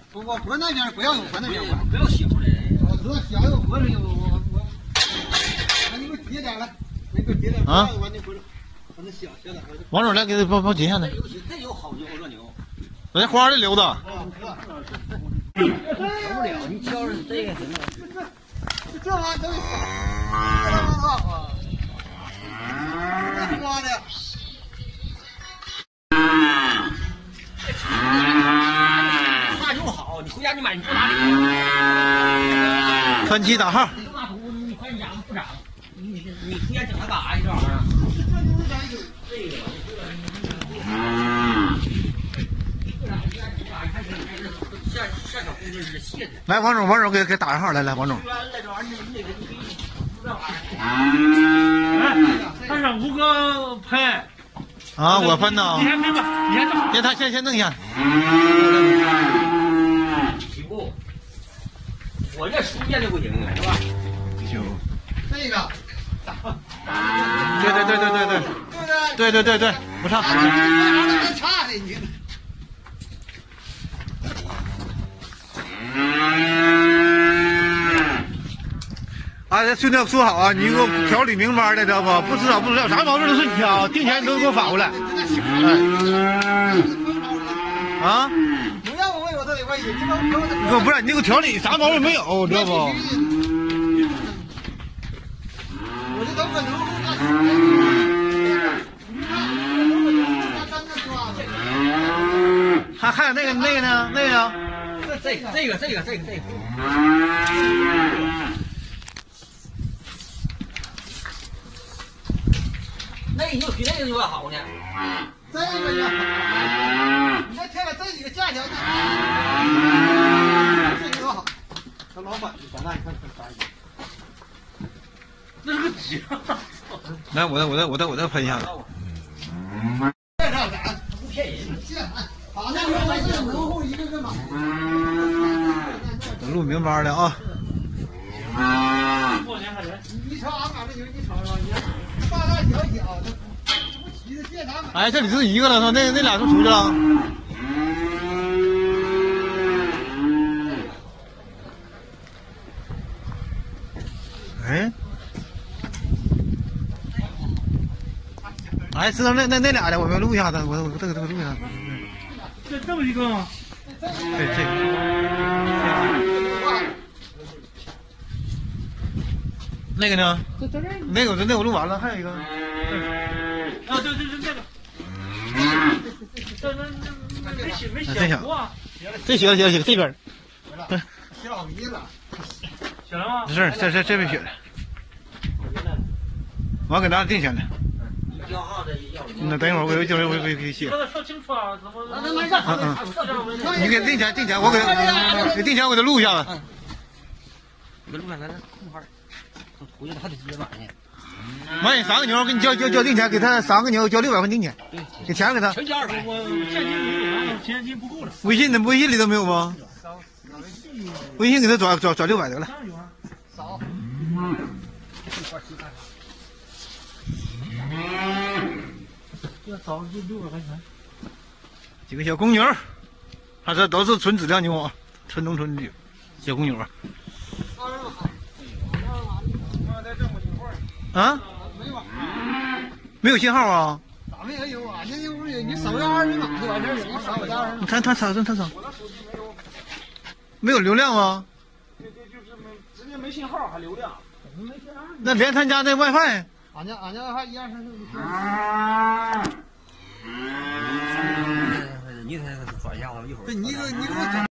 我河那边不要有河那边， 不要小的。 我知道小有河里有我，你给我叠点来，你给我叠点。啊。完那回来，把那小的。 王总来给他包几下呢？ 这有好牛热牛。 在花里溜达。 受不了，你挑着这个行了。 这玩意儿都是傻，这妈的。 大牛好，你回家你买，你不哪里？ 分期打号。 你干嘛图？你快养不长，你回家整它干啥呀？这玩意儿。这个。下小工就是卸的。 来，王总给打一号，来，王总。 他让吴哥喷。 啊，我喷的。 你还没吧？你还弄。 先他先弄一下。 起步。我这书念的不行啊，是吧？ 行。 这个。 对，不差。 这差的你。 哎，这兄弟说好啊，你给我调理明白的，知道不？不知道，啥毛病都是你挑，定钱你都给我反过来。啊？ 不要我问我都得问你， 不是，你给我调理，啥毛病没有，知道不？ 我这都可能。 还有那个呢？ 这个。那你就比那个就要好呢。 这个要好。你再添了这几个价钱，这个多好。这老板，咱那你看啥意思？ 那是个纸。 来，我再喷一下子。 这上咱不骗人。 把那个门户一个个买。 录明白了啊。 你瞅俺买这牛，你瞅瞅，你看大小，这不齐的现场买。 哎，这里是一个了是吧？那俩都出去了。哎，知道那俩的，我录一下子，我这个录一下。 这么一个吗？ 对，那个呢？那个我录完了，还有一个。 啊，对，这个。没写过。 这写了，这边。 写老迷了。 写了吗？ 没事，这边写的。我给咱定钱了。那等一会儿我给写。 说清楚啊，怎么？ 你给定钱，我给定钱，我给他录一下子。 你录下来，空号，回去他得直接买去。 完你3个牛，给你交定钱，给他3个牛交600块定钱，给钱给他。 全交200。 我现金没有了，现金不够了。 微信里头没有吗？微信给他转600得了。 少。 这少就600块钱。 几个小公牛，他这都是纯质量牛啊，纯农村的小公牛啊。啊？没有信号啊？ 咋没有啊？那又不是你扫个2维码就完事儿了，你扫我家人。 你看他扫。没有流量吗？ 对，就是直接没信号还流量。没信号。 那连他家那 WiFi。 俺家 WiFi 1、2、3、4、5。 你才转一下子，一会儿。 对，你给我转。